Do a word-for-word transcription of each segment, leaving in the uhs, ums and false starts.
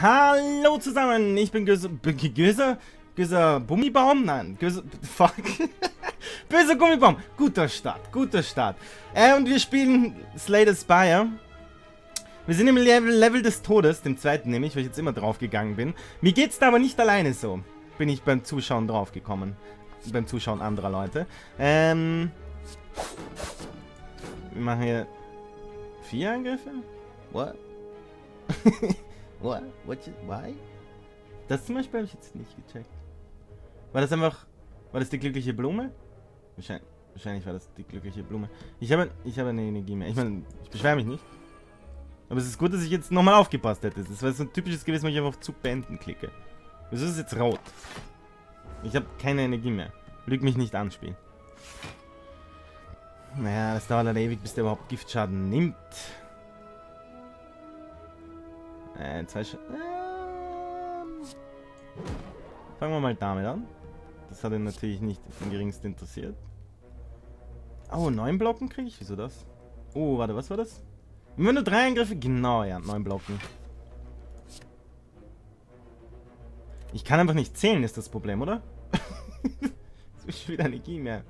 Hallo zusammen, ich bin Göse, Göse, Göse Gummibaum? Nein, Göse, fuck. Böser Gummibaum. Guter Start, guter Start. Äh, und wir spielen Slay the Spire. Wir sind im Level, Level des Todes, dem zweiten nämlich, weil ich jetzt immer drauf gegangen bin. Mir geht's da aber nicht alleine so. Bin ich beim Zuschauen draufgekommen. Beim Zuschauen anderer Leute. Ähm. Wir machen hier vier Angriffe? What? What? What? Why? Das zum Beispiel habe ich jetzt nicht gecheckt. War das einfach... War das die glückliche Blume? Wahrscheinlich, wahrscheinlich war das die glückliche Blume. Ich habe, ich habe eine Energie mehr. Ich meine, ich beschwere mich nicht. Aber es ist gut, dass ich jetzt nochmal aufgepasst hätte. Das war so ein typisches gewesen, wenn ich einfach auf Zug beenden klicke. Wieso ist es jetzt rot? Ich habe keine Energie mehr. Lüg mich nicht an, Spiel. Naja, das dauert halt ewig, bis der überhaupt Giftschaden nimmt. Äh, zwei Sch ähm. Fangen wir mal damit an. Das hat ihn natürlich nicht im geringsten interessiert. Oh, neun Blocken kriege ich? Wieso das? Oh, warte, was war das? Immer nur drei Angriffe? Genau, ja, neun Blocken. Ich kann einfach nicht zählen, ist das Problem, oder? Es ist wieder Energie mehr.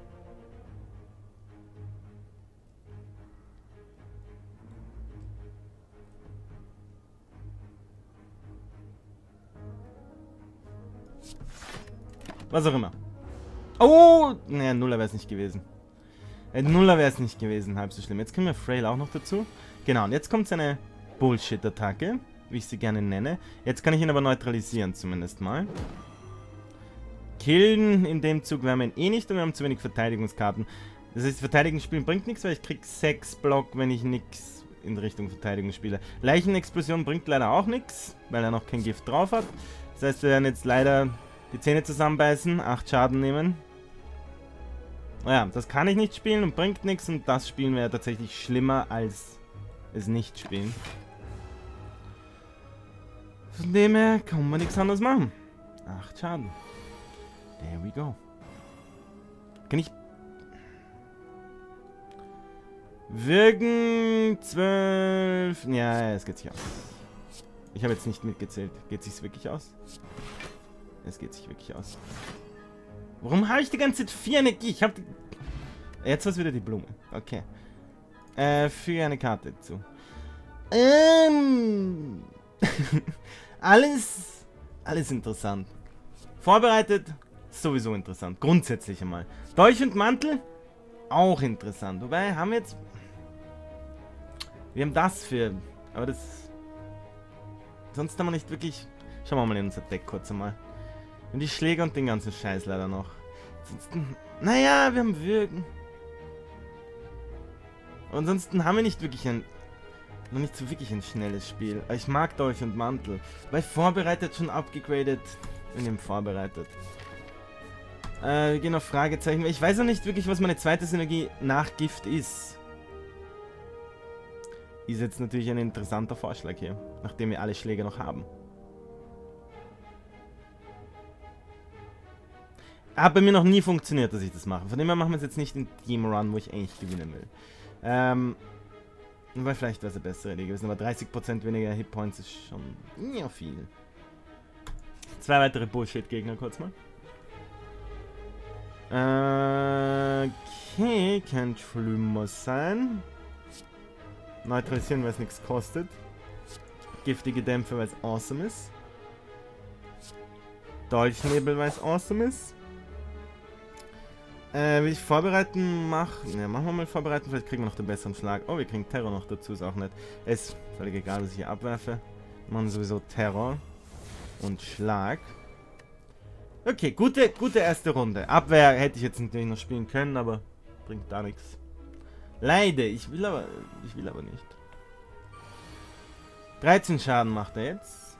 Was auch immer. Oh! Naja, Nuller wäre es nicht gewesen. Äh, Nuller wäre es nicht gewesen, halb so schlimm. Jetzt kriegen wir Frail auch noch dazu. Genau, und jetzt kommt seine Bullshit-Attacke, wie ich sie gerne nenne. Jetzt kann ich ihn aber neutralisieren, zumindest mal. Killen in dem Zug werden wir ihn eh nicht und wir haben zu wenig Verteidigungskarten. Das heißt, Verteidigen spielen bringt nichts, weil ich krieg sechs Block, wenn ich nichts in Richtung Verteidigung spiele. Leichenexplosion bringt leider auch nichts, weil er noch kein Gift drauf hat. Das heißt, wir werden jetzt leider die Zähne zusammenbeißen, acht Schaden nehmen. Naja, das kann ich nicht spielen und bringt nichts und das spielen wir ja tatsächlich schlimmer als es nicht spielen. Von dem her kann man nichts anderes machen. acht Schaden. There we go. Kann ich... Wirken... zwölf... Ja, es geht sich aus. Ich habe jetzt nicht mitgezählt. Geht sich's wirklich aus? Es geht sich wirklich aus. Warum habe ich die ganze Zeit vier Energie? Ich habe die... Jetzt war es wieder die Blume. Okay. Äh, füge eine Karte zu. Ähm... alles... Alles interessant. Vorbereitet... Sowieso interessant. Grundsätzlich einmal. Dolch und Mantel? Auch interessant. Wobei, haben wir jetzt... Wir haben das für... Aber das... Sonst haben wir nicht wirklich... Schauen wir mal in unser Deck kurz einmal. Und die Schläger und den ganzen Scheiß leider noch. Ansonsten... Naja, wir haben Wirken. Ansonsten haben wir nicht wirklich ein... Noch nicht so wirklich ein schnelles Spiel. Aber ich mag Dolch und Mantel. Weil vorbereitet schon abgegradet. Wir nehmen vorbereitet. Äh, wir gehen auf Fragezeichen. Ich weiß noch nicht wirklich, was meine zweite Synergie nach Gift ist. Ist jetzt natürlich ein interessanter Vorschlag hier. Nachdem wir alle Schläge noch haben. Hat bei mir noch nie funktioniert, dass ich das mache. Von dem her machen wir es jetzt nicht in Team Run, wo ich eigentlich gewinnen will. Ähm, weil vielleicht wäre es eine bessere Idee gewesen, aber dreißig Prozent weniger Hitpoints ist schon ja viel. Zwei weitere Bullshit-Gegner kurz mal. Okay, kein schlimmer sein. Neutralisieren, weil es nichts kostet. Giftige Dämpfe, weil es awesome ist. Dolchnebel, weil es awesome ist. Äh, will ich vorbereiten? Mach. Ne, machen wir mal vorbereiten. Vielleicht kriegen wir noch den besseren Schlag. Oh, wir kriegen Terror noch dazu, ist auch nett. Ist völlig egal, was ich hier abwerfe. Wir machen sowieso Terror und Schlag. Okay, gute, gute erste Runde. Abwehr hätte ich jetzt natürlich noch spielen können, aber bringt da nichts. Leider, ich will aber, ich will aber nicht. dreizehn Schaden macht er jetzt.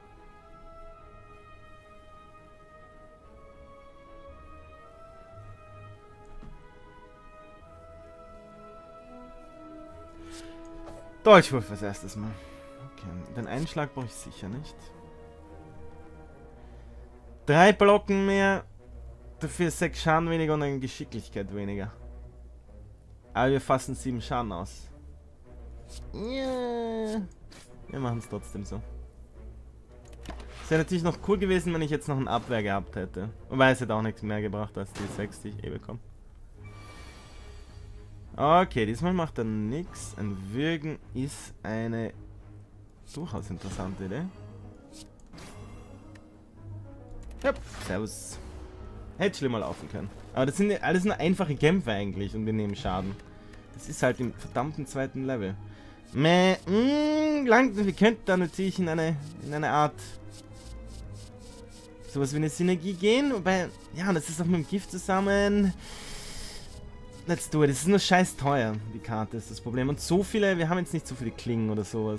Dolchwurf als erstes Mal. Okay, den Einschlag brauche ich sicher nicht. Drei Blocken mehr, dafür sechs Schaden weniger und eine Geschicklichkeit weniger. Aber wir fassen sieben Schaden aus. Yeah. Wir machen es trotzdem so. Es wäre natürlich noch cool gewesen, wenn ich jetzt noch eine Abwehr gehabt hätte. Wobei es hätte auch nichts mehr gebracht als die sechs, die ich eh bekomme. Okay, diesmal macht er nichts. Ein Würgen ist eine durchaus interessante Idee. Ja, servus. Hätte schlimmer laufen können. Aber das sind ja alles nur einfache Kämpfe eigentlich und wir nehmen Schaden. Das ist halt im verdammten zweiten Level. Meh, mh, lang, wir könnten da natürlich in eine, in eine Art sowas wie eine Synergie gehen, wobei, ja, das ist auch mit dem Gift zusammen. Let's do it. Das ist nur scheiß teuer, die Karte ist das Problem. Und so viele, wir haben jetzt nicht so viele Klingen oder sowas.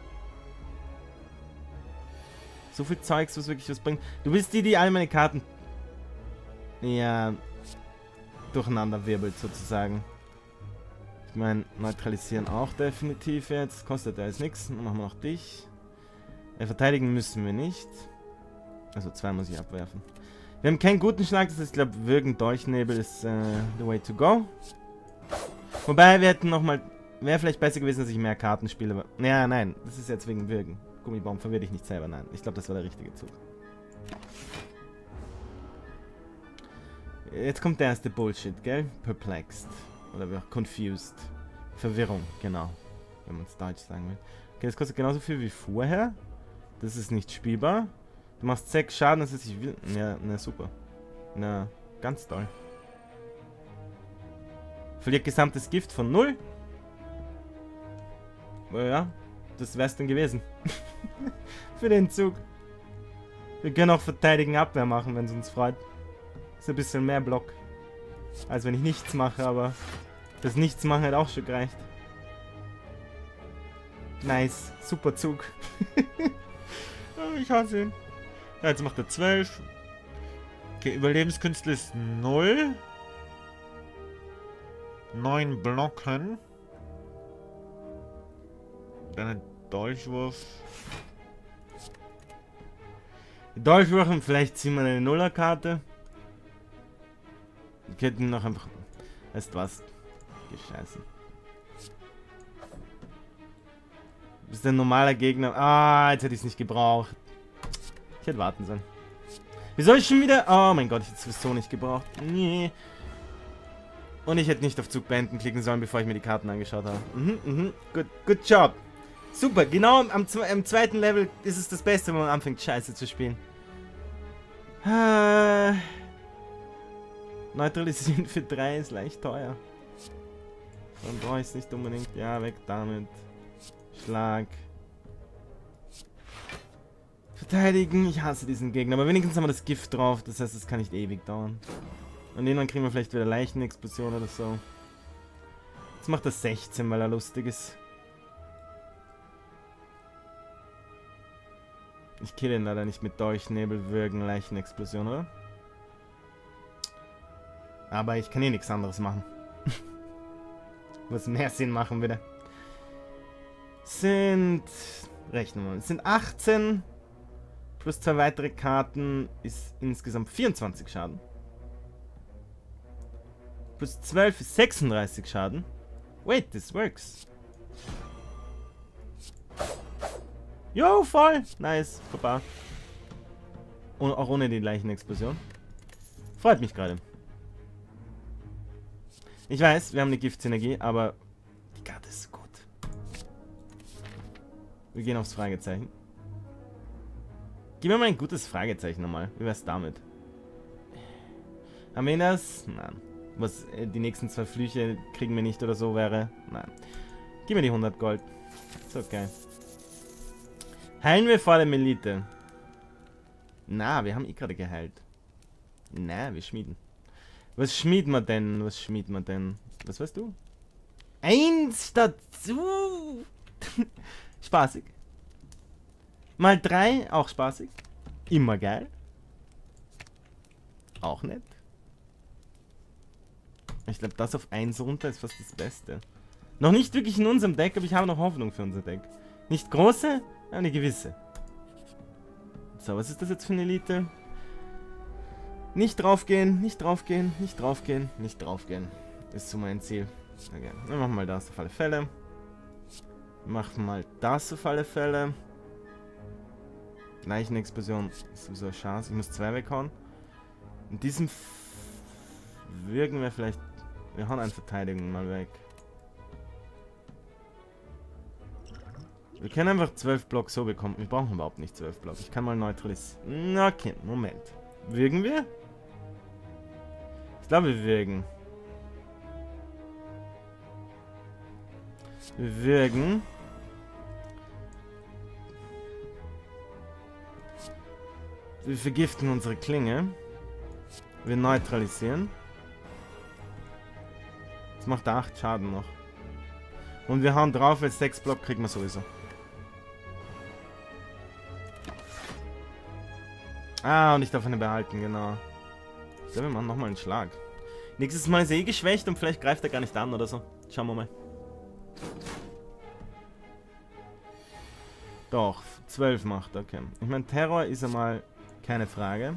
So viel Zeugs, was wirklich was bringt. Du bist die, die alle meine Karten ja durcheinander wirbelt, sozusagen. Ich meine, neutralisieren auch definitiv jetzt. Kostet ja jetzt nichts. Dann machen wir noch dich. Ja, verteidigen müssen wir nicht. Also zwei muss ich abwerfen. Wir haben keinen guten Schlag, das heißt, ich glaube, Würgen Dolchnebel ist uh, the way to go. Wobei, wir hätten nochmal... Wäre vielleicht besser gewesen, dass ich mehr Karten spiele. Aber, ja, nein, das ist jetzt wegen Würgen. Gummibaum, verwirr dich nicht selber, nein. Ich glaube, das war der richtige Zug. Jetzt kommt der erste Bullshit, gell? Perplexed. Oder wie auch confused. Verwirrung, genau. Wenn man es deutsch sagen will. Okay, das kostet genauso viel wie vorher. Das ist nicht spielbar. Du machst sechs Schaden, das ist ich will. Ja, na super. Na, ganz toll. Verliert gesamtes Gift von null. Oh ja, das wär's dann gewesen. Für den Zug. Wir können auch verteidigen Abwehr machen, wenn es uns freut. Ist ein bisschen mehr Block. Als wenn ich nichts mache, aber das Nichts machen hat auch schon gereicht. Nice, super Zug. Oh, ich hasse ihn. Ja, jetzt macht er zwölf. Okay, Überlebenskünstler ist null. neun Blocken. Dann ein Dolchwurf. Dolchwurf und vielleicht ziehen wir eine Nullerkarte. Wir könnten noch einfach... Weißt du was? Gescheißen. Du bist ein normaler Gegner. Ah, jetzt hätte ich es nicht gebraucht. Ich hätte warten sollen. Wie soll ich schon wieder... Oh mein Gott, ich hätte es sowieso nicht gebraucht. Nee. Und ich hätte nicht auf Zug beenden klicken sollen, bevor ich mir die Karten angeschaut habe. Mhm, mhm. Good, good job. Super, genau am, am, am zweiten Level ist es das Beste, wenn man anfängt, Scheiße zu spielen. Ah. Neutralisieren für drei ist leicht teuer. Dann brauche ich es nicht unbedingt. Ja, weg damit. Schlag. Verteidigen. Ich hasse diesen Gegner. Aber wenigstens haben wir das Gift drauf. Das heißt, es kann nicht ewig dauern. Und irgendwann kriegen wir vielleicht wieder Leichenexplosion oder so. Jetzt macht er sechzehn, weil er lustig ist. Ich kill ihn leider nicht mit Dolchnebel, Würgen, Leichenexplosion, oder? Aber ich kann eh nichts anderes machen. Muss mehr Sinn machen, bitte. Sind... Rechnen wir mal. Es sind achtzehn. Plus zwei weitere Karten ist insgesamt vierundzwanzig Schaden. Plus zwölf ist sechsunddreißig Schaden. Wait, this works. Jo, voll. Nice. Papa. Und auch ohne die Leichenexplosion. Freut mich gerade. Ich weiß, wir haben eine Giftsynergie, aber die Karte ist so gut. Wir gehen aufs Fragezeichen. Gib mir mal ein gutes Fragezeichen nochmal. Wie wär's damit? Haben wir das? Nein. Was äh, die nächsten zwei Flüche kriegen wir nicht oder so wäre? Nein. Gib mir die hundert Gold. Ist okay. Heilen wir vor der Melite. Na, wir haben eh gerade geheilt. Na, wir schmieden. Was schmieden wir denn? Was schmieden wir denn? Was weißt du? Eins dazu. Spaßig. Mal drei, auch spaßig. Immer geil. Auch nett. Ich glaube, das auf eins runter ist fast das Beste. Noch nicht wirklich in unserem Deck, aber ich habe noch Hoffnung für unser Deck. Nicht große, aber eine gewisse. So, was ist das jetzt für eine Elite? Nicht draufgehen, nicht draufgehen, nicht draufgehen, nicht draufgehen. Ist so mein Ziel. Okay. Wir machen mal das auf alle Fälle. Wir machen mal das auf alle Fälle. Leichenexplosion ist sowieso eine Chance. Ich muss zwei weghauen. In diesem F Wirken wir vielleicht... Wir hauen eine Verteidigung mal weg. Wir können einfach zwölf Block so bekommen. Wir brauchen überhaupt nicht zwölf Block. Ich kann mal neutralisieren. Okay, Moment. Wirken wir? Ich glaube, wir wirken. Wir wirken. Wir vergiften unsere Klinge. Wir neutralisieren. Das macht acht Schaden noch. Und wir hauen drauf, weil sechs Block kriegen wir sowieso. Ah, und ich darf eine behalten, genau. Ich glaube, wir machen nochmal einen Schlag. Nächstes Mal ist er eh geschwächt und vielleicht greift er gar nicht an oder so. Schauen wir mal. Doch, zwölf macht, okay. Ich meine, Terror ist einmal keine Frage.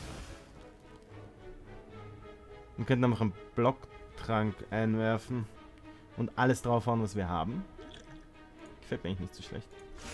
Wir könnten einfach einen Blocktrank einwerfen und alles draufhauen, was wir haben. Gefällt mir eigentlich nicht so schlecht.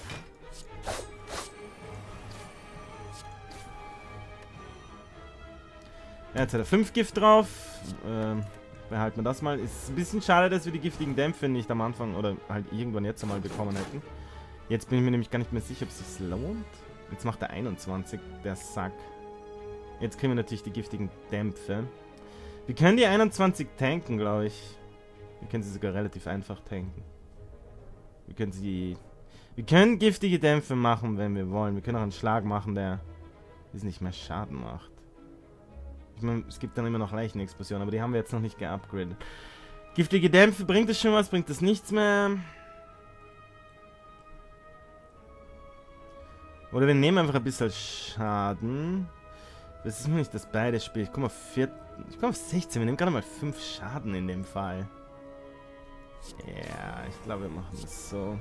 Ja, jetzt hat er fünf Gift drauf. Ähm, behalten wir das mal. Ist ein bisschen schade, dass wir die giftigen Dämpfe nicht am Anfang oder halt irgendwann jetzt einmal bekommen hätten. Jetzt bin ich mir nämlich gar nicht mehr sicher, ob es sich lohnt. Jetzt macht er einundzwanzig, der Sack. Jetzt kriegen wir natürlich die giftigen Dämpfe. Wir können die einundzwanzig tanken, glaube ich. Wir können sie sogar relativ einfach tanken. Wir können sie... Wir können giftige Dämpfe machen, wenn wir wollen. Wir können auch einen Schlag machen, der ist nicht mehr Schaden macht. Ich meine, es gibt dann immer noch Leichenexplosionen, aber die haben wir jetzt noch nicht geupgradet. Giftige Dämpfe, bringt es schon was? Bringt es nichts mehr? Oder wir nehmen einfach ein bisschen Schaden. Das ist mir nicht das beide Spiel. Ich komme auf vier, ich komme auf sechzehn. Wir nehmen gerade mal fünf Schaden in dem Fall. Ja, ich glaube, wir machen das so.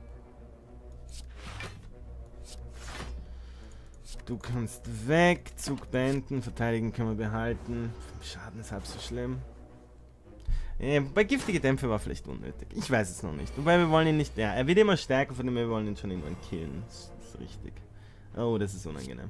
Du kannst weg. Zug beenden. Verteidigen können wir behalten. fünf Schaden ist halb so schlimm. Ja, bei giftige Dämpfe war vielleicht unnötig. Ich weiß es noch nicht. Wobei wir wollen ihn nicht... Ja, er wird immer stärker, von dem wir wollen ihn schon irgendwann killen. Das ist richtig. Oh, das ist unangenehm.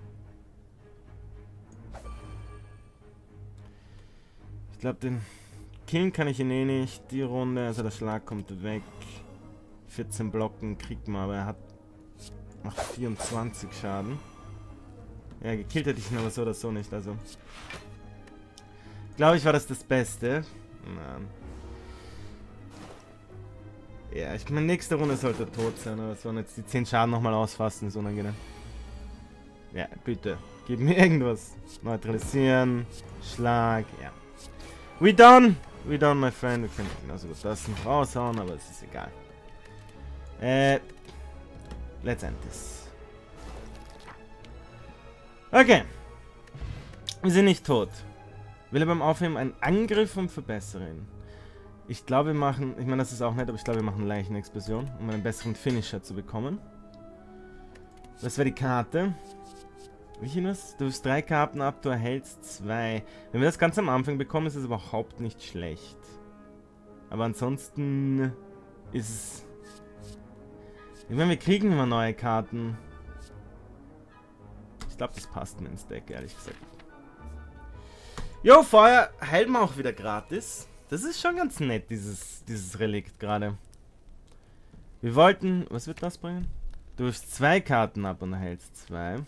Ich glaube, den killen kann ich ihn eh nicht. Die Runde, also der Schlag kommt weg. vierzehn Blocken kriegt man, aber er hat macht vierundzwanzig Schaden. Ja, gekillt hätte ich ihn aber so oder so nicht, also. Glaube ich, war das das Beste. Nein. Ja, ich meine, nächste Runde sollte er tot sein, aber so jetzt die zehn Schaden nochmal ausfassen, ist unangenehm. Ja, bitte. Gib mir irgendwas. Neutralisieren. Schlag, ja. We done! We done, my friend. Wir können genauso gut das noch raushauen, aber es ist egal. Äh. Let's end this. Okay. Wir sind nicht tot. Will er beim Aufheben einen Angriff und verbessern. Ich glaube, wir machen... Ich meine, das ist auch nett, aber ich glaube, wir machen Leichenexplosion, um einen besseren Finisher zu bekommen. Das wäre die Karte. Wie viel was? Du hast drei Karten ab, du erhältst zwei. Wenn wir das ganz am Anfang bekommen, ist es überhaupt nicht schlecht. Aber ansonsten ist es... Ich meine, wir kriegen immer neue Karten. Ich glaube, das passt mir ins Deck, ehrlich gesagt. Jo, Feuer heilt man auch wieder gratis. Das ist schon ganz nett, dieses, dieses Relikt gerade. Wir wollten... Was wird das bringen? Du wirfst zwei Karten ab und erhältst zwei.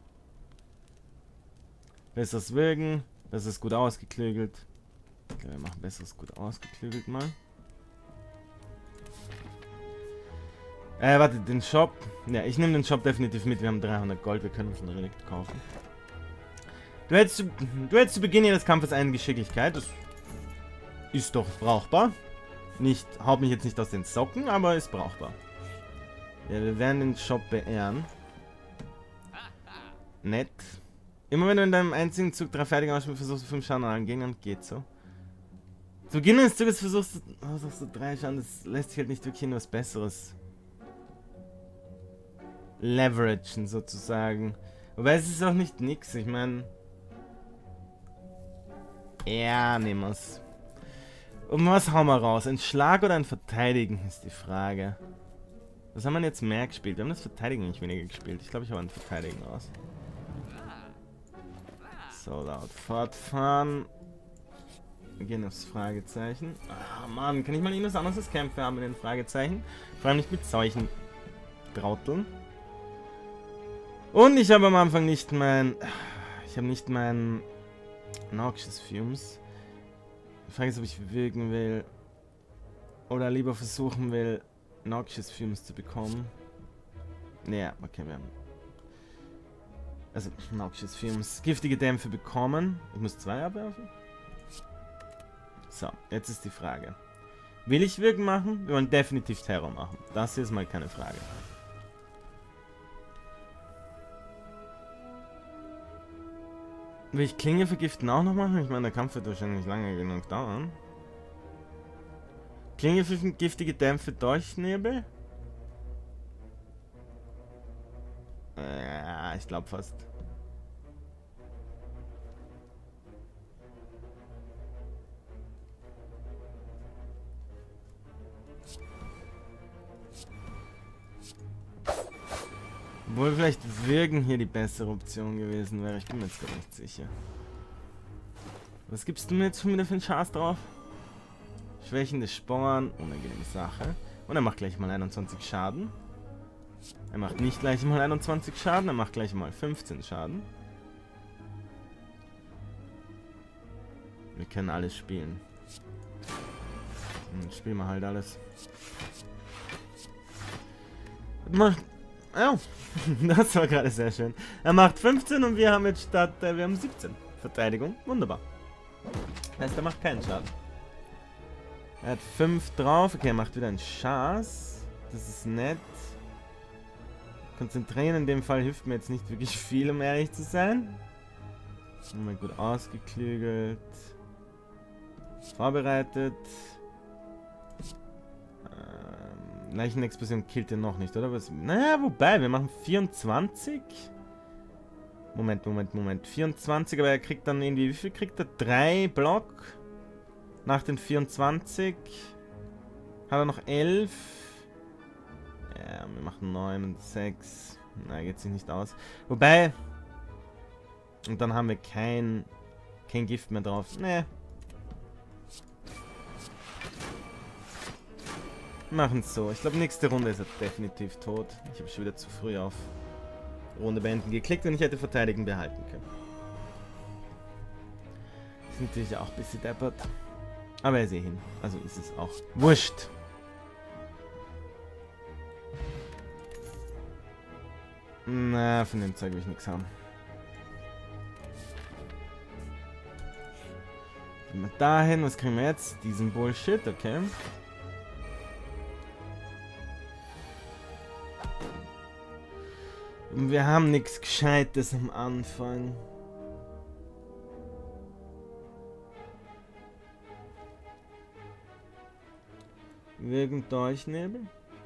Besseres Wirken. Besseres gut ausgeklügelt. Okay, wir machen besseres gut ausgeklügelt mal. Äh, warte, den Shop. Ja, ich nehme den Shop definitiv mit. Wir haben dreihundert Gold. Wir können uns ein Relikt kaufen. Du hättest, zu, du hättest zu Beginn jedes Kampfes eine Geschicklichkeit. Das ist doch brauchbar. Nicht, haut mich jetzt nicht aus den Socken, aber ist brauchbar. Ja, wir werden den Shop beehren. Nett. Immer wenn du in deinem einzigen Zug drei fertige Ausspielst, versuchst du fünf Schaden an allen Gegnern, geht so. Zu Beginn des Zuges versuchst du, versuchst du drei Schaden, das lässt sich halt nicht wirklich in was Besseres leveragen, sozusagen. Wobei es ist auch nicht nix, ich meine... Ja, nehmen wir's. Und was hauen wir raus? Ein Schlag oder ein Verteidigen ist die Frage. Was haben wir jetzt mehr gespielt? Wir haben das Verteidigen nicht weniger gespielt. Ich glaube, ich habe ein Verteidigen aus. So, laut fortfahren. Wir gehen aufs Fragezeichen. Ah, Mann, kann ich mal irgendwas anderes als Kämpfe haben mit den Fragezeichen? Vor allem nicht mit solchen Trotteln. Und ich habe am Anfang nicht mein... Ich habe nicht mein... Noxious Fumes. Die Frage ist, ob ich wirken will. Oder lieber versuchen will, Noxious Fumes zu bekommen. Naja, okay, wir haben... Also, Noxious Fumes. Giftige Dämpfe bekommen. Ich muss zwei abwerfen. So, jetzt ist die Frage. Will ich Wirken machen? Wir wollen definitiv Terror machen. Das hier ist mal keine Frage. Will ich Klinge vergiften auch noch machen? Ich meine, der Kampf wird wahrscheinlich lange genug dauern. Klinge für giftige Dämpfe Dolchnebel? Ja, ich glaube fast. Obwohl vielleicht Wirken hier die bessere Option gewesen wäre. Ich bin mir jetzt gar nicht sicher. Was gibst du mir jetzt wieder für einen Chance drauf? Schwächende Sporen, unangenehme Sache. Und er macht gleich mal einundzwanzig Schaden. Er macht nicht gleich mal einundzwanzig Schaden, er macht gleich mal fünfzehn Schaden. Wir können alles spielen. Dann spielen wir halt alles. Macht... Oh, das war gerade sehr schön. Er macht fünfzehn und wir haben jetzt statt... Äh, wir haben siebzehn. Verteidigung, wunderbar. Heißt, er macht keinen Schaden. Er hat fünf drauf. Okay, er macht wieder einen Schaß. Das ist nett. Konzentrieren in dem Fall hilft mir jetzt nicht wirklich viel, um ehrlich zu sein. Mal gut ausgeklügelt. Vorbereitet. Ähm, Leichenexplosion killt er noch nicht, oder? Was? Naja, wobei, wir machen vierundzwanzig. Moment, Moment, Moment. vierundzwanzig, aber er kriegt dann irgendwie... Wie viel kriegt er? drei Block. Nach den vierundzwanzig. Hat er noch elf. Ja, wir machen neun und sechs. Na, geht sich nicht aus. Wobei... Und dann haben wir kein... Kein Gift mehr drauf. Nee. Machen es so. Ich glaube, nächste Runde ist er definitiv tot. Ich habe schon wieder zu früh auf Runde beenden geklickt und ich hätte verteidigen behalten können. Ist natürlich auch ein bisschen deppert. Aber er ist eh hin. Also ist es auch wurscht. Na, von dem Zeug will ich nichts haben. Gehen wir dahin. Was kriegen wir jetzt? Diesen Bullshit, okay. Wir haben nichts Gescheites am Anfang. Wirken Dolchnebel.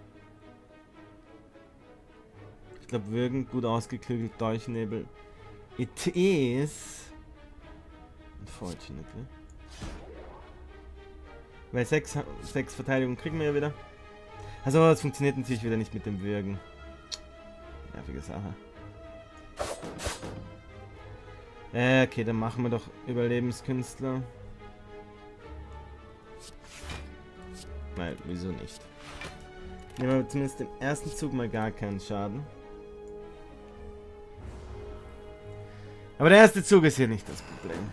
Ich glaube, wirken gut ausgeklügelt Dolchnebel. It is. Unfortunately. Weil sechs, sechs Verteidigung kriegen wir ja wieder. Also, es funktioniert natürlich wieder nicht mit dem Wirken. Nervige Sache. Äh, okay, dann machen wir doch Überlebenskünstler. Nein, wieso nicht? Nehmen wir zumindest den ersten Zug mal gar keinen Schaden. Aber der erste Zug ist hier nicht das Problem.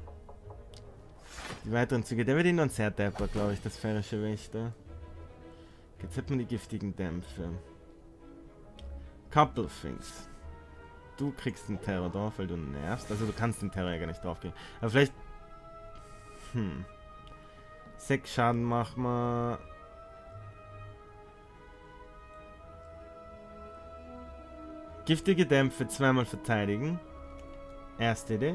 Die weiteren Züge, der wird ihn dann sehr depper, glaube ich, das sphärische Wächter. Jetzt hat man die giftigen Dämpfe. Couple Things. Du kriegst den Terror drauf, weil du nervst. Also du kannst den Terror ja gar nicht draufkriegen. Aber vielleicht... Hm. Sechs Schaden machen wir. Giftige Dämpfe zweimal verteidigen. Erste Idee.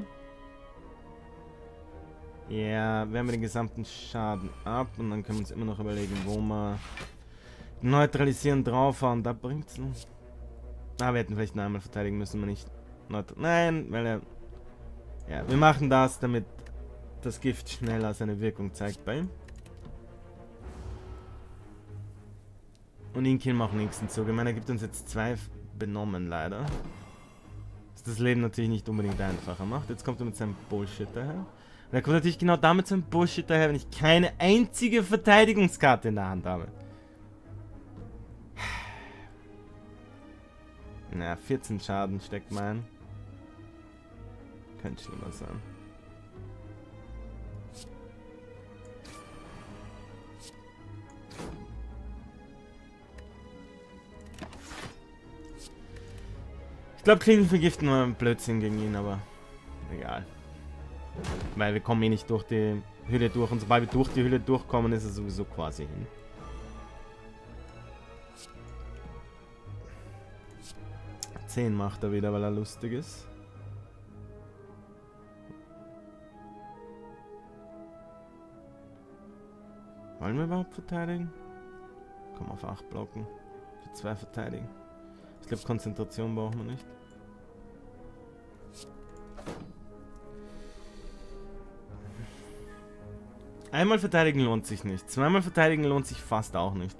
Ja, werden wir den gesamten Schaden ab und dann können wir uns immer noch überlegen, wo wir neutralisieren draufhauen. Da bringt's noch. Ah, wir hätten vielleicht noch einmal verteidigen müssen, wir nicht. Nein, weil er... Ja, wir machen das, damit das Gift schneller seine Wirkung zeigt bei ihm. Und ihn killen wir auch nächsten Zug. Ich meine, er gibt uns jetzt zwei benommen, leider. Was das Leben natürlich nicht unbedingt einfacher macht. Jetzt kommt er mit seinem Bullshit daher. Und er kommt natürlich genau damit so ein Bullshit daher, wenn ich keine einzige Verteidigungskarte in der Hand habe. Naja, vierzehn Schaden steckt mein. Könnte schlimmer sein. Ich glaube, Klingen vergiften war ein Blödsinn gegen ihn, aber egal. Weil wir kommen eh nicht durch die Hülle durch und sobald wir durch die Hülle durchkommen, ist er sowieso quasi hin. zehn macht er wieder, weil er lustig ist. Wollen wir überhaupt verteidigen? Komm, auf acht blocken. Für zwei verteidigen. Ich glaube, Konzentration brauchen wir nicht. Einmal verteidigen lohnt sich nicht. Zweimal verteidigen lohnt sich fast auch nicht.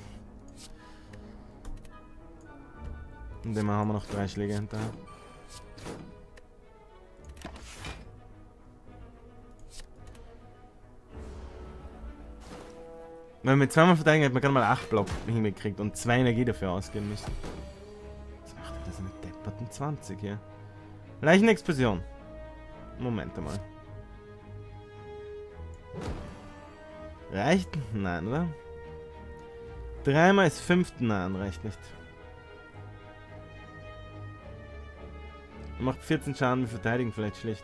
Und dem haben wir noch drei Schläge hinterher. Wenn wir mit zweimal verteidigen, hat man gerade mal acht Block hingekriegt und zwei Energie dafür ausgeben müssen. Was macht er das mit depperten zwanzig hier? Leichenexplosion. Moment mal. Reicht? Nein, oder? Dreimal ist fünften. Nein, reicht nicht. Er macht vierzehn Schaden, wir verteidigen vielleicht schlecht.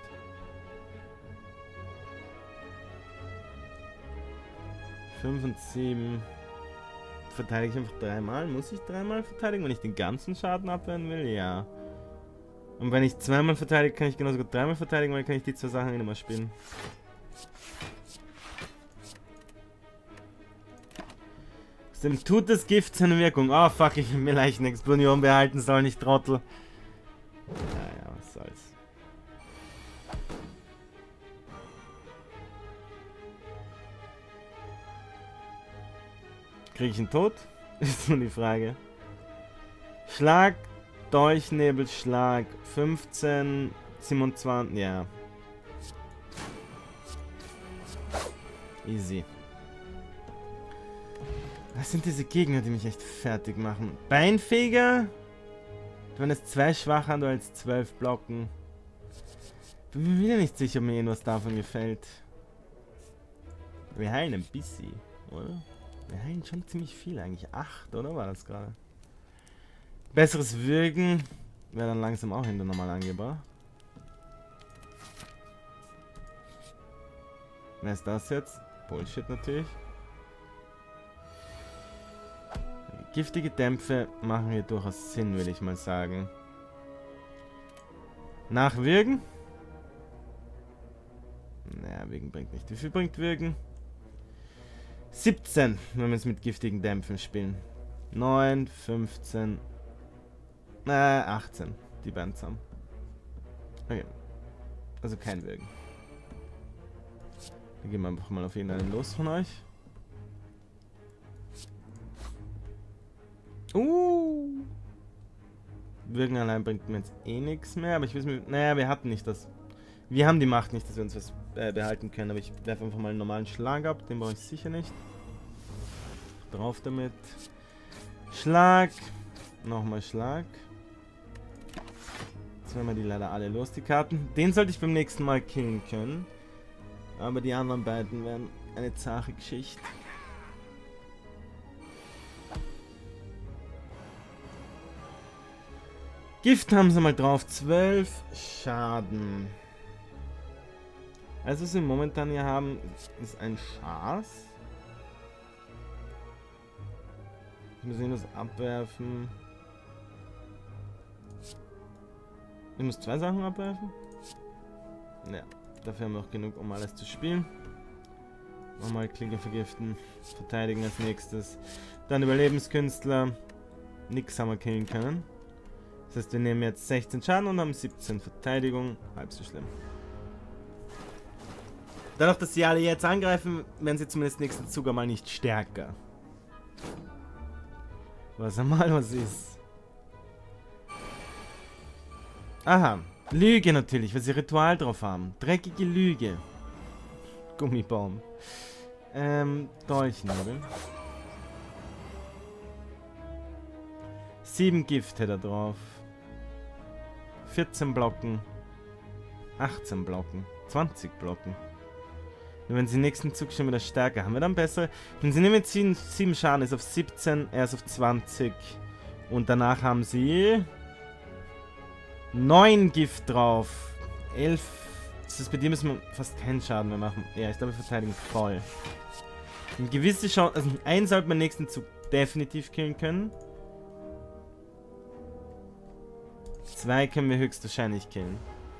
fünf und sieben. Verteidige ich einfach dreimal? Muss ich dreimal verteidigen, wenn ich den ganzen Schaden abwehren will? Ja. Und wenn ich zweimal verteidige, kann ich genauso gut dreimal verteidigen, weil kann ich die zwei Sachen immer spielen. Dem tut das Gift seine Wirkung. Oh fuck, ich will mir Leichenexplosion behalten sollen, nicht Trottel. Naja, was soll's. Krieg ich einen Tod? Ist nur die Frage. Schlag, Dolchnebel, Schlag. fünfzehn, siebenundzwanzig, ja. Easy. Was sind diese Gegner, die mich echt fertig machen? Beinfeger? Wenn es zwei schwach an, du als zwölf blocken. Bin mir wieder nicht sicher, ob mir irgendwas davon gefällt. Wir heilen ein bisschen, oder? Wir heilen schon ziemlich viel eigentlich. Acht, oder? War das gerade? Besseres Würgen wäre dann langsam auch hinter normal angebracht. Wer ist das jetzt? Bullshit natürlich. Giftige Dämpfe machen hier durchaus Sinn, würde ich mal sagen. Nachwürgen? Naja, Würgen bringt nicht. Wie viel bringt Würgen? siebzehn, wenn wir es mit giftigen Dämpfen spielen. neun, fünfzehn, äh, achtzehn. Die beiden zusammen. Okay. Also kein Würgen. Dann gehen wir einfach mal auf irgendeinen los von euch. Uh. Würgen allein bringt mir jetzt eh nichts mehr, aber ich weiß nicht, naja, wir hatten nicht das. Wir haben die Macht nicht, dass wir uns was äh, behalten können, aber ich werfe einfach mal einen normalen Schlag ab, den brauche ich sicher nicht. Drauf damit. Schlag. Nochmal Schlag. Jetzt werden wir die leider alle los, die Karten. Den sollte ich beim nächsten Mal killen können. Aber die anderen beiden werden eine zahre Geschichte. Gift haben sie mal drauf. zwölf Schaden. Also, was wir momentan hier haben, ist ein Schaß. Ich muss ihn das abwerfen. Ich muss zwei Sachen abwerfen. Ja, dafür haben wir auch genug, um alles zu spielen. Nochmal Klinge vergiften. Verteidigen als nächstes. Dann Überlebenskünstler. Nix haben wir killen können. Das heißt, wir nehmen jetzt sechzehn Schaden und haben siebzehn Verteidigung. Halb so schlimm. Dadurch, dass sie alle jetzt angreifen, werden sie zumindest nächsten Zug einmal nicht stärker. Was einmal was ist. Aha. Lüge natürlich, weil sie Ritual drauf haben. Dreckige Lüge. Gummibaum. Ähm, Dolchnebel. Sieben Gift hätte er drauf. vierzehn Blocken. achtzehn Blocken. zwanzig Blocken. Nur wenn sie nächsten Zug schon wieder stärker haben wir dann besser. Wenn sie nehmen sieben, sieben Schaden, ist auf siebzehn, er ist auf zwanzig. Und danach haben sie neun Gift drauf. elf. Das ist bei dir müssen wir fast keinen Schaden mehr machen. Ja, ich glaube, wir verteidigen voll. Eine gewisse Chance. Also einen sollte man nächsten Zug definitiv killen können. Zwei können wir höchstwahrscheinlich killen.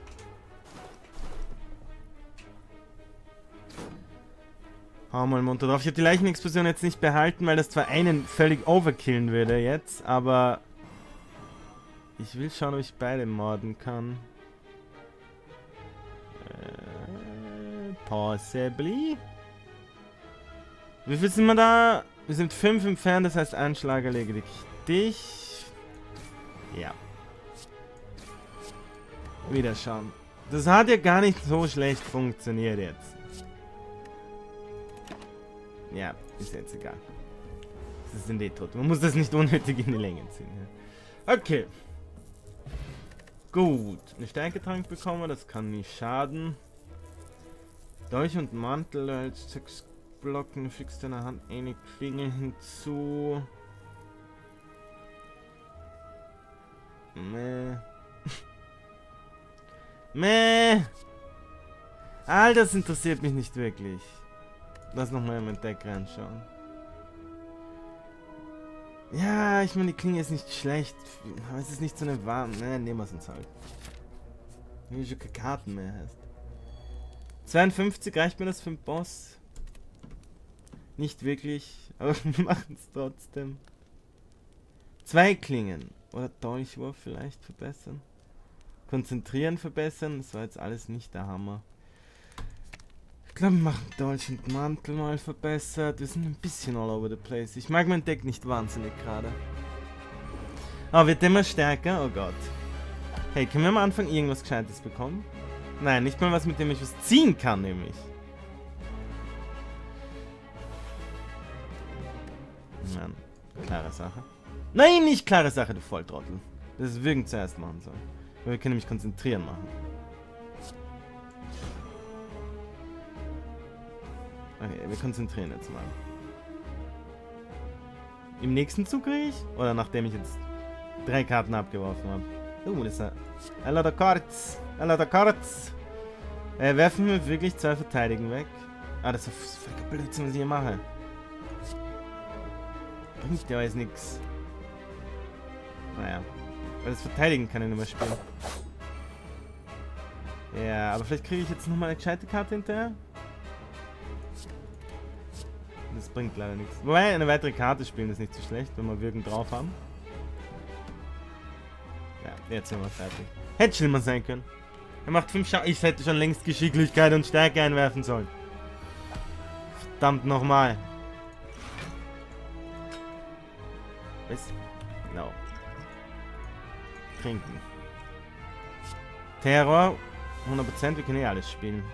Hau mal munter drauf. Ich habe die Leichenexplosion jetzt nicht behalten, weil das zwar einen völlig overkillen würde jetzt, aber ich will schauen, ob ich beide morden kann. Äh, possibly. Wie viel sind wir da? Wir sind fünf entfernt, das heißt ein Schlag erledigt dich. Ja. Wieder schauen. Das hat ja gar nicht so schlecht funktioniert jetzt. Ja, ist jetzt egal. Das sind eh tot. Man muss das nicht unnötig in die Länge ziehen. Ja. Okay. Gut. Eine Stärketrank bekommen, das kann nicht schaden. Dolch und Mantel als sechs Blocken, fügst deiner Hand eine Klinge hinzu. Meh. Meh. All das interessiert mich nicht wirklich. Lass nochmal in mein Deck reinschauen. Ja, ich meine, die Klinge ist nicht schlecht. Aber es ist nicht so eine warme. Ne, nehmen wir es uns halt. Wenn du schon keine Karten mehr hast. zweiundfünfzig, reicht mir das für den Boss? Nicht wirklich, aber wir machen es trotzdem. Zwei Klingen. Oder Dolchwurf vielleicht verbessern. Konzentrieren verbessern. Das war jetzt alles nicht der Hammer. Ich glaube, wir machen Dolch und Mantel mal verbessert. Wir sind ein bisschen all over the place. Ich mag mein Deck nicht wahnsinnig gerade. Oh, wird immer stärker? Oh Gott. Hey, können wir am Anfang irgendwas Gescheites bekommen? Nein, nicht mal was, mit dem ich was ziehen kann, nämlich. Mann, klare Sache. Nein, nicht klare Sache, du Volltrottel. Das ist Würgen zuerst machen sollen. Weil wir können nämlich konzentrieren machen. Okay, wir konzentrieren jetzt mal. Im nächsten Zug kriege ich? Oder nachdem ich jetzt drei Karten abgeworfen habe? Oh, das ist ein... A lot of cards. A lot of cards. Äh, werfen wir wirklich zwei Verteidigen weg? Ah, das ist völlig Blödsinn, was ich hier mache. Bringt ja alles nix. Naja. Weil das Verteidigen kann ich nicht mehr spielen. Ja, aber vielleicht kriege ich jetzt nochmal eine gescheite Karte hinterher. Das bringt leider nichts. Wobei, eine weitere Karte spielen ist nicht so schlecht, wenn wir Wirken drauf haben. Ja, jetzt sind wir fertig. Hätte schlimmer sein können. Er macht fünf Schaden. Ich hätte schon längst Geschicklichkeit und Stärke einwerfen sollen. Verdammt nochmal. Was? Genau. Trinken. Terror. hundert Prozent, wir können eh alles spielen.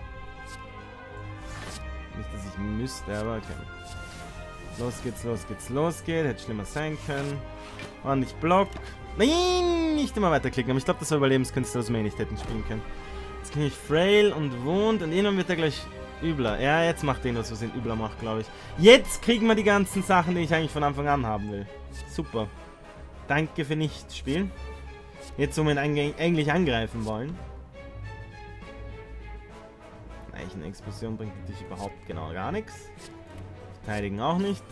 Nicht, dass ich müsste, aber okay. Los geht's, los geht's, los geht's. Hätte schlimmer sein können. Ordentlich Block. Nein, nicht immer weiterklicken. Aber ich glaube, das war Überlebenskünstler, das wir eh nicht hätten spielen können. Jetzt kriege ich Frail und Wound und irgendwann wird er gleich übler. Ja, jetzt macht er was, was ihn übler macht, glaube ich. Jetzt kriegen wir die ganzen Sachen, die ich eigentlich von Anfang an haben will. Super. Danke für nichts spielen. Jetzt, wo wir ihn eigentlich angreifen wollen. Eine Explosion bringt natürlich überhaupt genau gar nichts. Verteidigen auch nicht.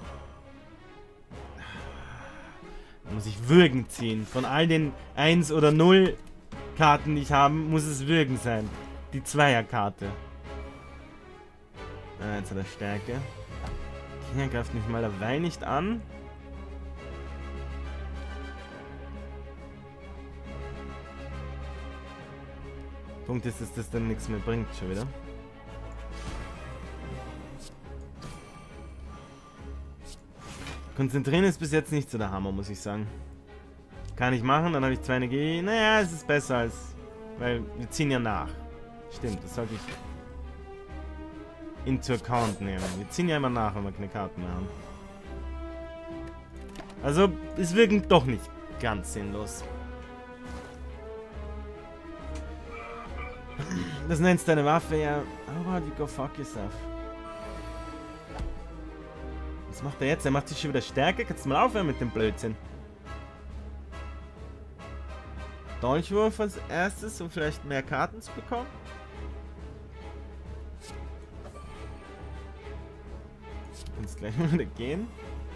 Da muss ich Würgen ziehen. Von all den eins oder null Karten, die ich habe, muss es Würgen sein. Die Zweierkarte. Ah, jetzt hat er Stärke. Hier greift mich mal derweil nicht an. Punkt ist, dass das dann nichts mehr bringt, schon wieder. Konzentrieren ist bis jetzt nicht so der Hammer, muss ich sagen. Kann ich machen, dann habe ich zwei Energie. Naja, es ist besser als... Weil wir ziehen ja nach. Stimmt, das sollte ich into account nehmen. Wir ziehen ja immer nach, wenn wir keine Karten mehr haben. Also, es wirkt doch nicht ganz sinnlos. Das nennst du eine Waffe, ja. How about you go fuck yourself? Was macht er jetzt? Er macht sich schon wieder stärker. Kannst du mal aufhören mit dem Blödsinn? Dolchwurf als erstes, um vielleicht mehr Karten zu bekommen. Kannst gleich mal wieder gehen.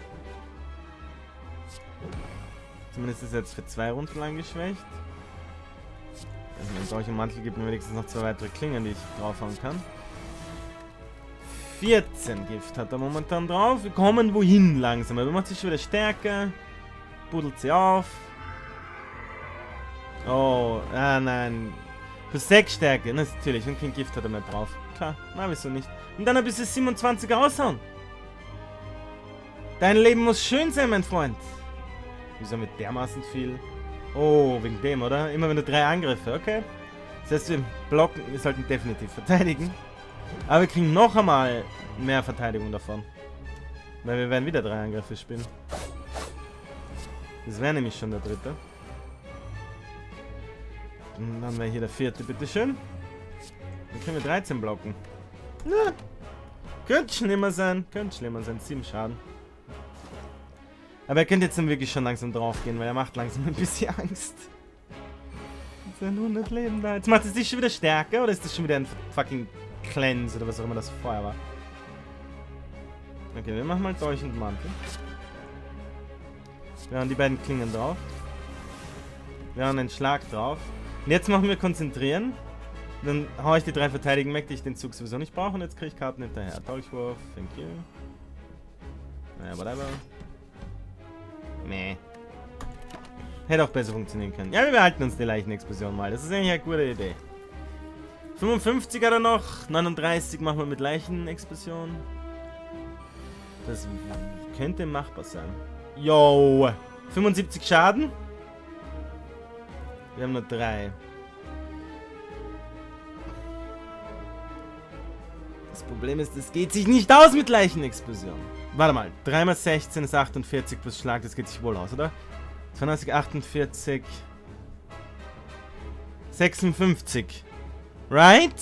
Zumindest ist er jetzt für zwei Runden lang geschwächt. Also ein solcher Mantel gibt mir wenigstens noch zwei weitere Klingen, die ich draufhauen kann. vierzehn Gift hat er momentan drauf. Wir kommen wohin langsam. Er macht sich schon wieder stärker. Buddelt sie auf. Oh, ah nein. Plus sechs Stärke. Na, natürlich, und kein Gift hat er mehr drauf. Klar, na wieso nicht. Und dann ein bisschen siebenundzwanzig raushauen. Dein Leben muss schön sein, mein Freund. Wieso mit dermaßen viel? Oh, wegen dem, oder? Immer wenn du drei Angriffe, okay. Das heißt, wir blocken, wir sollten definitiv verteidigen. Aber wir kriegen noch einmal mehr Verteidigung davon. Weil wir werden wieder drei Angriffe spielen. Das wäre nämlich schon der dritte. Und dann wäre hier der vierte, bitteschön. Dann können wir dreizehn blocken. Na, könnte schlimmer sein. Könnte schlimmer sein. sieben Schaden. Aber er könnte jetzt dann wirklich schon langsam drauf gehen, weil er macht langsam ein bisschen Angst. Mit seinen hundert Leben da. Jetzt macht es dich schon wieder stärker oder ist das schon wieder ein fucking Cleanse oder was auch immer das vorher war? Okay, wir machen mal Dolch und Mantel. Wir haben die beiden Klingen drauf. Wir haben einen Schlag drauf. Und jetzt machen wir Konzentrieren. Dann haue ich die drei Verteidigen weg, die ich den Zug sowieso nicht brauche. Und jetzt kriege ich Karten hinterher. Dolchwurf, thank you. Naja, whatever. Meh. Hätte auch besser funktionieren können. Ja, wir behalten uns die Leichenexplosion mal. Das ist eigentlich eine gute Idee. fünfundfünfzig hat er noch. neununddreißig machen wir mit Leichenexplosion. Das könnte machbar sein. Yo! fünfundsiebzig Schaden. Wir haben nur drei. Das Problem ist, es geht sich nicht aus mit Leichenexplosion. Warte mal, drei mal sechzehn ist achtundvierzig plus Schlag, das geht sich wohl aus, oder? zweiundneunzig, achtundvierzig. sechsundfünfzig. Right?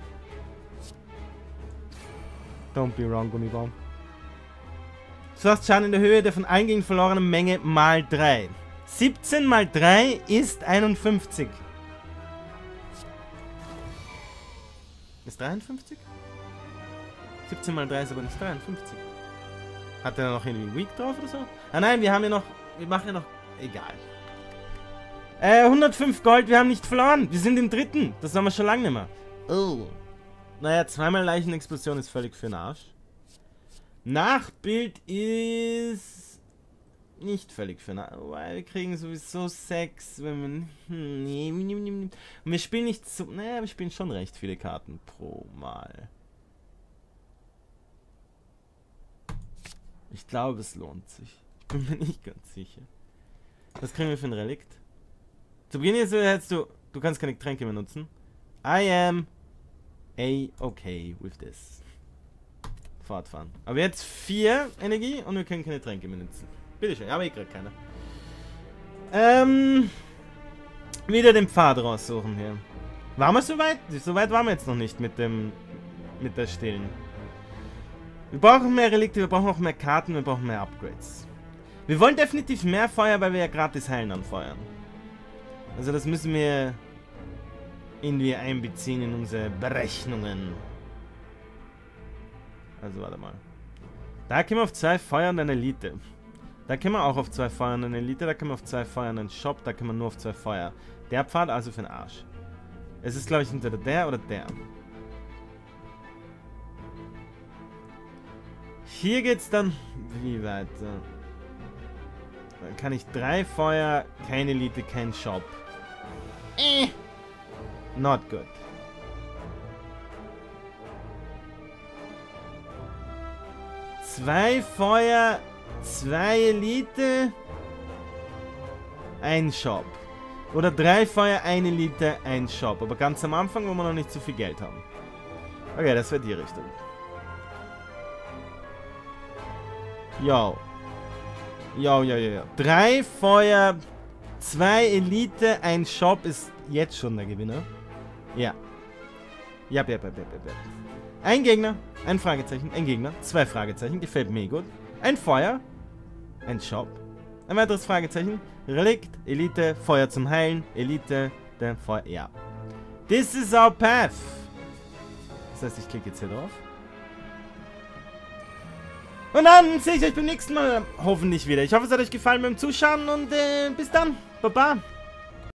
Don't be wrong, Gummibaum. Du hast Schaden in der Höhe der von eingehend verlorenen Menge mal drei. siebzehn mal drei ist einundfünfzig. Ist dreiundfünfzig? siebzehn mal drei ist aber nicht dreiundfünfzig. Hat er noch irgendwie Weak drauf oder so? Ah nein, wir haben ja noch... Wir machen ja noch... Egal. Äh, hundertfünf Gold, wir haben nicht verloren. Wir sind im dritten. Das haben wir schon lange nicht mehr. Oh. Naja, zweimal Leichenexplosion ist völlig für den Arsch. Nachbild ist... Nicht völlig für den Arsch. Weil wir kriegen sowieso sechs, wenn wir... Hm, nee, nee, nee, nee. Und wir spielen nicht so... Naja, wir spielen schon recht viele Karten pro Mal. Ich glaube, es lohnt sich. Ich bin mir nicht ganz sicher. Was kriegen wir für ein Relikt? Zu Beginn jetzt hättest du... Du kannst keine Tränke mehr nutzen. I am a-okay with this. Fortfahren. Aber jetzt vier Energie und wir können keine Tränke mehr nutzen. Bitteschön, aber ich krieg keine. Ähm... Wieder den Pfad raussuchen hier. Waren wir so weit? So weit waren wir jetzt noch nicht mit dem... Mit der Stillen. Wir brauchen mehr Relikte, wir brauchen auch mehr Karten, wir brauchen mehr Upgrades. Wir wollen definitiv mehr Feuer, weil wir ja gratis Heilen anfeuern. Also das müssen wir irgendwie einbeziehen in unsere Berechnungen. Also warte mal. Da können wir auf zwei Feuer und eine Elite. Da können wir auch auf zwei Feuer und eine Elite, da können wir auf zwei Feuer und einen Shop, da können wir nur auf zwei Feuer. Der Pfad also für den Arsch. Es ist glaube ich entweder der oder der. Hier geht's dann wie weiter? Dann kann ich drei Feuer, keine Elite, kein Shop. Eh. Not good. Zwei Feuer, zwei Elite, ein Shop. Oder drei Feuer, eine Elite, ein Shop. Aber ganz am Anfang, wo wir noch nicht so viel Geld haben. Okay, das wäre die Richtung. Yo. Yo, yo, yo, yo. Drei Feuer, zwei Elite, ein Shop ist jetzt schon der Gewinner. Ja. Ja, ja, ja, ja, ja. Ein Gegner, ein Fragezeichen, ein Gegner, zwei Fragezeichen, gefällt mir gut. Ein Feuer, ein Shop, ein weiteres Fragezeichen, Relikt, Elite, Feuer zum Heilen, Elite, der Feuer, ja. This is our path. Das heißt, ich klicke jetzt hier drauf. Und dann sehe ich euch beim nächsten Mal hoffentlich wieder. Ich hoffe, es hat euch gefallen beim Zuschauen und äh, bis dann. Baba.